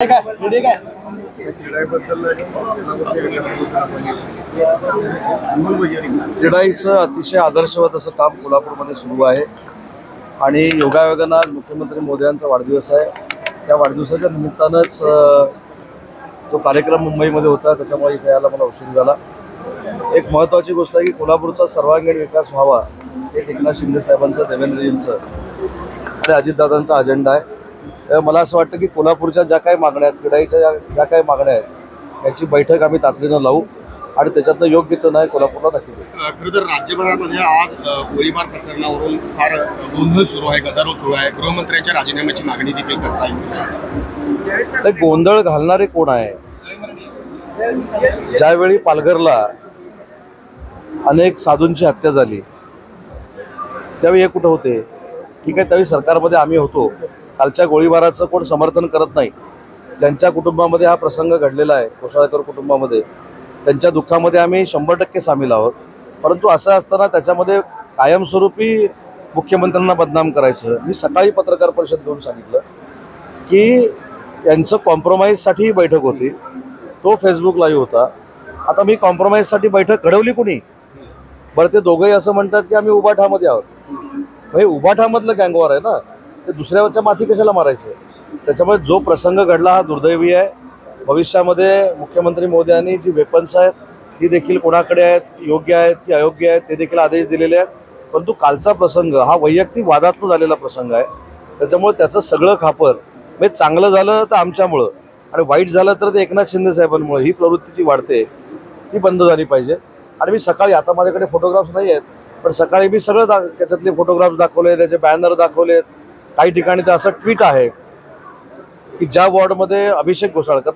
क्रीडाईचं अतिशय आदर्शवत असं काम कोल्हापूरमध्ये सुरू आहे आणि योगायोगानं आज मुख्यमंत्री मोदयांचा वाढदिवस आहे. त्या वाढदिवसाच्या निमित्तानंच तो कार्यक्रम मुंबईमध्ये होता, त्याच्यामुळे इथे यायला मला उशीर झाला. एक महत्त्वाची गोष्ट आहे की कोल्हापूरचा सर्वांगीण विकास व्हावा हे एकनाथ शिंदे साहेबांचं, देवेंद्रजींचं आणि अजितदादांचा अजेंडा आहे. मला असं वाटतं की कोल्हापूरच्या ज्या काही मागण्या आहेत, क्रीडाईच्या ज्या काही मागण्या आहेत याची बैठक आम्ही तातडीनं लावू आणि त्याच्यातनं योग्य तो नाही कोल्हापूरला नक्की देऊ. खरं तर राज्यभरामध्ये आज गोळीबार प्रकरणावरून फार गोंधळ सुरू आहे, गदारोळ सुरू आहे. गृहमंत्र्यांच्या राजीनाम्याची मागणी देखील करता येईल. गोंधळ घालणारे कोण आहे? ज्यावेळी पालघरला अनेक साधूंची हत्या झाली त्यावेळी हे कुठं होते? ठीक आहे, त्यावेळी सरकारमध्ये आम्ही होतो. कालच्या गोळीबाराचं कोण समर्थन करत नाही. ज्यांच्या कुटुंबामध्ये हा प्रसंग घडलेला आहे, कोसळकर कुटुंबामध्ये, त्यांच्या दुःखामध्ये आम्ही 100% सामील आहोत. परंतु असं असताना त्याच्यामध्ये कायमस्वरूपी मुख्यमंत्र्यांना बदनाम करायचं. मी सकाळी पत्रकार परिषद घेऊन सांगितलं की यांचं कॉम्प्रोमाइजसाठी ही बैठक होती, तो फेसबुक लाईव्ह होता. आता मी कॉम्प्रोमाइजसाठी बैठक घडवली कुणी? बरं, ते दोघंही असं म्हणतात की आम्ही उबाठामध्ये आहोत. हे उबाठामधलं गँगवॉर आहे ना, ते दुसऱ्यावरच्या माथी कशाला मारायचं? त्याच्यामुळे जो प्रसंग घडला हा दुर्दैवी आहे. भविष्यामध्ये मुख्यमंत्री मोदयांनी जी वेपन्स आहेत ती देखील कोणाकडे आहेत, योग्य आहेत की अयोग्य आहेत ते देखील आदेश दिलेले आहेत. परंतु कालचा प्रसंग हा वैयक्तिक वादातून झालेला प्रसंग आहे. त्याच्यामुळे त्याचं सगळं खापर म्हणजे चांगलं झालं तर आमच्यामुळं आणि वाईट झालं तर ते एकनाथ शिंदे साहेबांमुळे ही प्रवृत्ती जी वाढते ती बंद झाली पाहिजे. आणि मी सकाळी, आता माझ्याकडे फोटोग्राफ्स नाही आहेत, पण सकाळी मी सगळं त्याच्यातले फोटोग्राफ्स दाखवले, त्याचे बॅनर दाखवलेत. काही ठिकाणी तर असं ट्विट आहे की ज्या वॉर्डमध्ये अभिषेक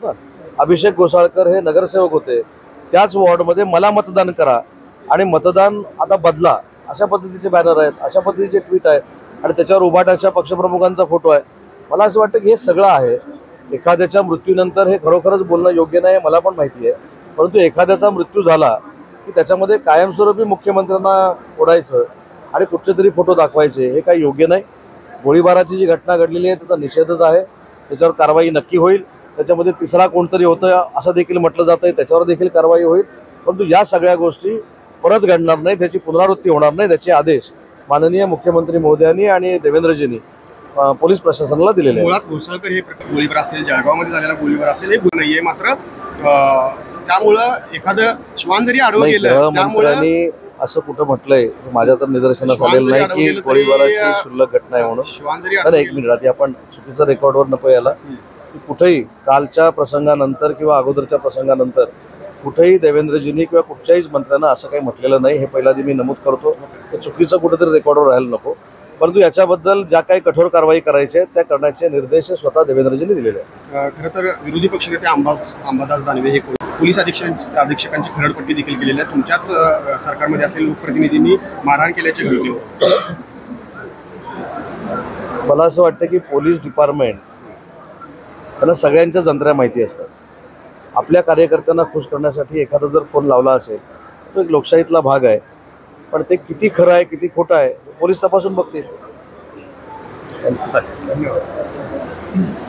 घोसाळकर हे नगरसेवक होते त्याच वॉर्डमध्ये मला मतदान करा आणि मतदान आता बदला, अशा पद्धतीचे बॅनर आहेत, अशा पद्धतीचे ट्विट आहेत आणि त्याच्यावर उभाटाच्या पक्षप्रमुखांचा फोटो आहे. मला असं वाटतं की हे सगळं आहे. एखाद्याच्या मृत्यूनंतर हे खरोखरच बोलणं योग्य नाही, मला पण माहिती आहे. परंतु एखाद्याचा मृत्यू झाला की त्याच्यामध्ये कायमस्वरूपी मुख्यमंत्र्यांना ओढायचं आणि कुठचे तरी फोटो दाखवायचे हे काही योग्य नाही. गोळीबाराची जी घटना घडलेली आहे त्याचा निषेधच आहे. त्याच्यावर कारवाई नक्की होईल. त्याच्यामध्ये तिसरा कोणतरी होतं असं देखील म्हटलं जातं आहे, त्याच्यावर देखील कारवाई होईल. परंतु या सगळ्या गोष्टी परत घडणार नाही, त्याची पुनरावृत्ती होणार नाही, त्याचे आदेश माननीय मुख्यमंत्री महोदयांनी आणि देवेंद्रजींनी पोलीस प्रशासनाला दिलेले आहेत. मुळात घोसाळकर हे गोळीबार असेल, जळगावमध्ये झालेला गोळीबार असेल, हे गुन्हा नाहीये. मात्र त्यामुळं एखादं श्वान जरी आडवं गेलं, त्यामुळे असं कुठं म्हटलंय माझ्या तर निदर्शनास आलेलं नाही की गोळीबाराची क्षुल्लक घटना आहे म्हणून. एक मिनिट, आधी आपण चुकीचं रेकॉर्डवर नको यायला. कुठेही कालच्या प्रसंगानंतर किंवा अगोदरच्या प्रसंगानंतर कुठेही देवेंद्रजींनी किंवा कुठच्याहीच मंत्र्यांना असं काही म्हटलेलं नाही. हे पहिला मी नमूद करतो. ते चुकीचं कुठेतरी रेकॉर्डवर राहायला नको. परंतु याच्याबद्दल ज्या काही कठोर कारवाई करायचे त्या करण्याचे निर्देश स्वतः देवेंद्रजींनी दिलेले आहेत. खरं तर विरोधी पक्षनेते अंबादास दानवे हे पोलीस अधीक्षकांची खरडपट्टी देखील केलेली आहे. तुमच्याच सरकारमध्ये असेल लोकप्रतिनिधींनी मारहाण केल्याची घटना. मला असं वाटतं की पोलीस डिपार्टमेंट त्यांना सगळ्यांच्या जंत्र्या माहिती असतात. आपल्या कार्यकर्त्यांना खुश करण्यासाठी एखादा जर फोन लावला असेल तो एक लोकशाहीतला भाग आहे. पण ते किती खरं आहे किती खोटं आहे पोलीस तपासून बघतील. धन्यवाद.